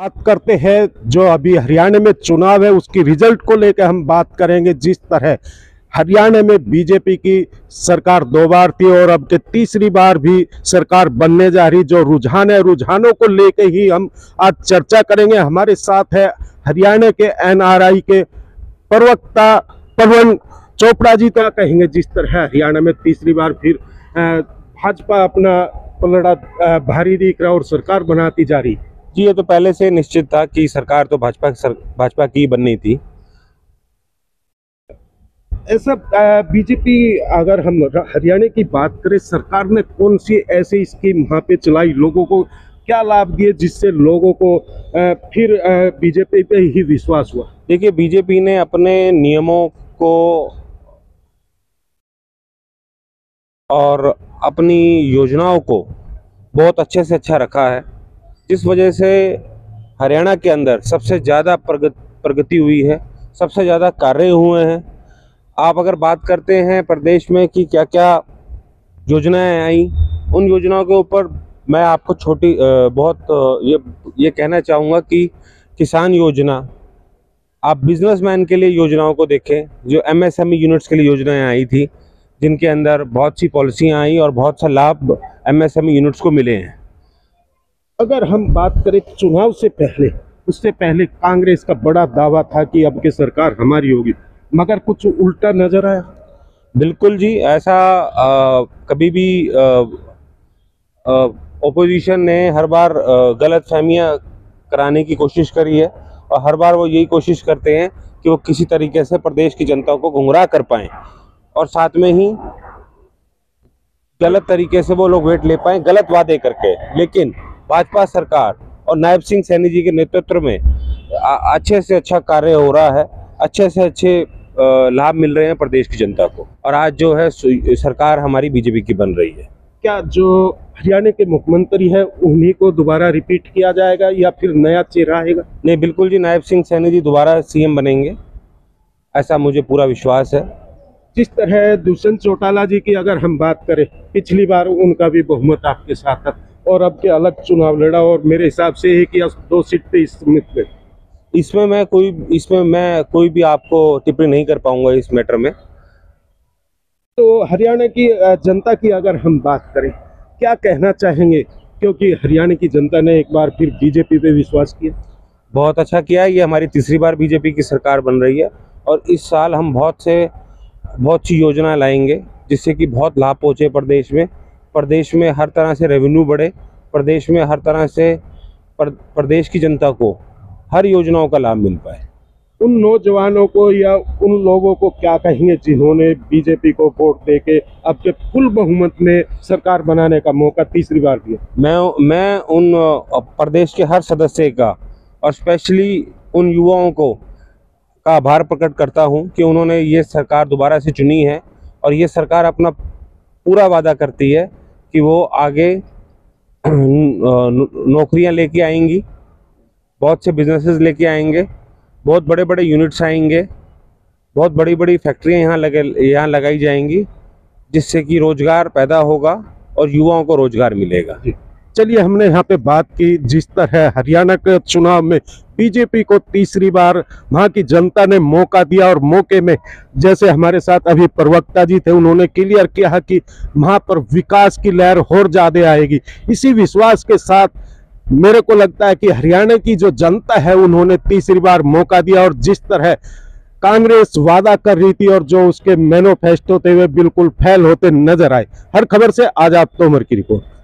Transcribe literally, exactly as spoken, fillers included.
बात करते हैं जो अभी हरियाणा में चुनाव है उसकी रिजल्ट को लेकर हम बात करेंगे। जिस तरह हरियाणा में बीजेपी की सरकार दो बार थी और अब के तीसरी बार भी सरकार बनने जा रही, जो रुझान है रुझानों को लेकर ही हम आज चर्चा करेंगे। हमारे साथ है हरियाणा के एनआरआई के प्रवक्ता पवन चोपड़ा जी। तो कहेंगे जिस तरह हरियाणा में तीसरी बार फिर भाजपा अपना पलड़ा भारी दिख रहा और सरकार बनाती जा रही। जी, ये तो पहले से निश्चित था कि सरकार तो भाजपा सर, भाजपा की बननी थी। ऐसा बीजेपी, अगर हम हरियाणा की बात करें, सरकार ने कौन सी ऐसी स्कीम वहाँ पे चलाई, लोगों को क्या लाभ दिए जिससे लोगों को फिर बीजेपी पे ही विश्वास हुआ? देखिए, बीजेपी ने अपने नियमों को और अपनी योजनाओं को बहुत अच्छे से अच्छा रखा है, जिस वजह से हरियाणा के अंदर सबसे ज़्यादा प्रगति हुई है, सबसे ज़्यादा कार्य हुए हैं। आप अगर बात करते हैं प्रदेश में कि क्या क्या योजनाएं आई, उन योजनाओं के ऊपर मैं आपको छोटी बहुत ये ये कहना चाहूँगा कि किसान योजना, आप बिजनेसमैन के लिए योजनाओं को देखें, जो एमएसएमई यूनिट्स के लिए योजनाएं आई थी, जिनके अंदर बहुत सी पॉलिसियाँ आई और बहुत सा लाभ एमएसएमई यूनिट्स को मिले हैं। अगर हम बात करें चुनाव से पहले, उससे पहले कांग्रेस का बड़ा दावा था कि अब की सरकार हमारी होगी, मगर कुछ उल्टा नजर आया। बिल्कुल जी, ऐसा आ, कभी भी ओपोजिशन ने हर बार गलत फहमियाँ कराने की कोशिश करी है और हर बार वो यही कोशिश करते हैं कि वो किसी तरीके से प्रदेश की जनता को गुमराह कर पाएं और साथ में ही गलत तरीके से वो लोग वोट ले पाएं, गलत वादे करके। लेकिन भाजपा सरकार और नायब सिंह सैनी जी के नेतृत्व में अच्छे से अच्छा कार्य हो रहा है, अच्छे से अच्छे लाभ मिल रहे हैं प्रदेश की जनता को, और आज जो है सरकार हमारी बीजेपी की बन रही है। क्या जो हरियाणा के मुख्यमंत्री है उन्हीं को दोबारा रिपीट किया जाएगा या फिर नया चेहरा आएगा? नहीं, बिल्कुल जी, नायब सिंह सैनी जी दोबारा सीएम बनेंगे, ऐसा मुझे पूरा विश्वास है। जिस तरह दुष्यंत चौटाला जी की अगर हम बात करें, पिछली बार उनका भी बहुमत आपके साथ था और अब के अलग चुनाव लड़ा और मेरे हिसाब से ही कि दो सीट पे इसमें इसमें मैं कोई इसमें मैं कोई भी आपको टिप्पणी नहीं कर पाऊंगा इस मैटर में। तो हरियाणा की जनता की अगर हम बात करें, क्या कहना चाहेंगे, क्योंकि हरियाणा की जनता ने एक बार फिर बीजेपी पे विश्वास किया? बहुत अच्छा किया है, ये हमारी तीसरी बार बीजेपी की सरकार बन रही है और इस साल हम बहुत से बहुत सी योजना लाएंगे जिससे कि बहुत लाभ पहुँचे प्रदेश में प्रदेश में हर तरह से रेवेन्यू बढ़े, प्रदेश में हर तरह से प्रदेश की जनता को हर योजनाओं का लाभ मिल पाए। उन नौजवानों को या उन लोगों को क्या कहेंगे जिन्होंने बीजेपी को वोट देके अब के फुल बहुमत में सरकार बनाने का मौका तीसरी बार दिया? मैं मैं उन प्रदेश के हर सदस्य का और स्पेशली उन युवाओं को का आभार प्रकट करता हूं कि उन्होंने ये सरकार दोबारा से चुनी है और ये सरकार अपना पूरा वादा करती है कि वो आगे नौकरियां लेके आएंगी, बहुत से बिजनेसेस लेके आएंगे, बहुत बड़े बड़े यूनिट्स आएंगे, बहुत बड़ी बड़ी फैक्ट्रियां यहाँ लगे यहाँ लगाई जाएंगी, जिससे कि रोजगार पैदा होगा और युवाओं को रोजगार मिलेगा। चलिए, हमने यहाँ पे बात की जिस तरह हरियाणा के चुनाव में बीजेपी को तीसरी बार वहाँ की जनता ने मौका दिया और मौके में जैसे हमारे साथ अभी प्रवक्ता जी थे, उन्होंने क्लियर किया कि वहाँ पर विकास की लहर और ज्यादा आएगी। इसी विश्वास के साथ मेरे को लगता है कि हरियाणा की जो जनता है उन्होंने तीसरी बार मौका दिया और जिस तरह कांग्रेस वादा कर रही थी और जो उसके मैनिफेस्टो थे वे बिल्कुल फेल होते नजर आए। हर खबर से आजाद तोमर की रिपोर्ट।